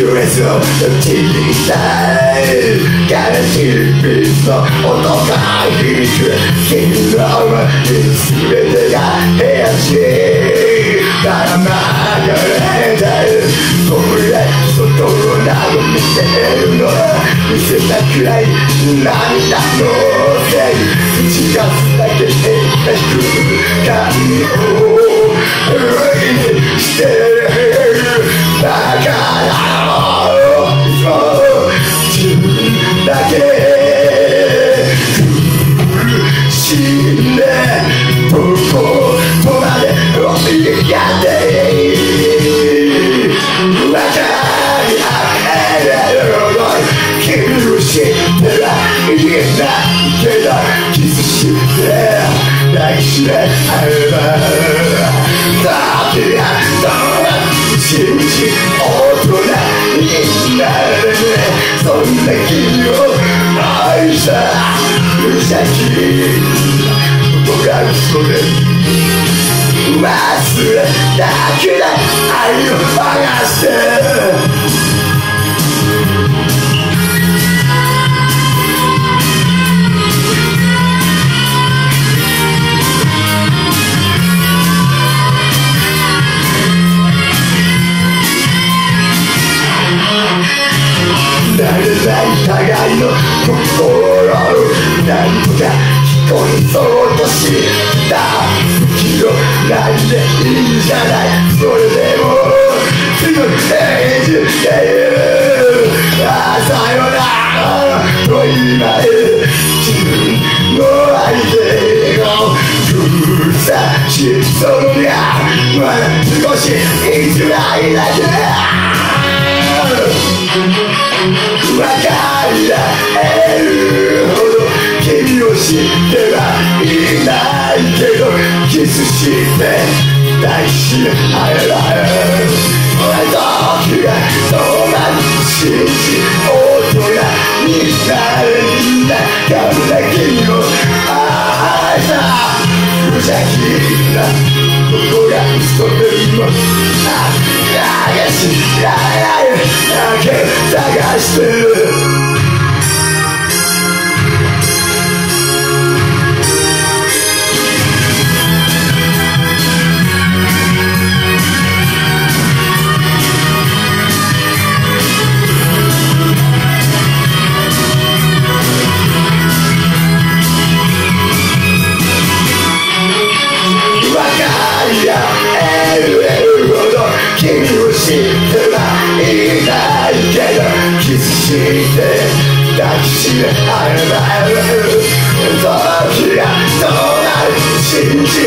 レスを手にしたい悲しいビーツの音が響く君の思い全てが部屋中から流れてこれ外を眺めてるの見せたくらい涙のせい打ち出すだけで空間をしてるだからいつも自分だけ苦しんでどこまで追いやって分かり合えるほど苦しんではいないけどキスして抱きしめ合えば時がどうな一日大人になるそんな君を愛した無邪気僕が嘘で忘れたくない愛を探して慣れない互いの心をなんとか聞こえそうとした時をなんでいいじゃないそれでもすぐ返事でさよならと言いまえ自分の相手を封鎖しそうにはまだ少しいつないだけ分かり合えるほど君を知ってはいないけどキスして抱きしめ合えば時が止まる信じ大人になるんだから君を愛した無邪気なことが嘘でも激しい愛だけ探してる君を知ってはいないけどキスして抱きしめ合えば時がどうなる信じ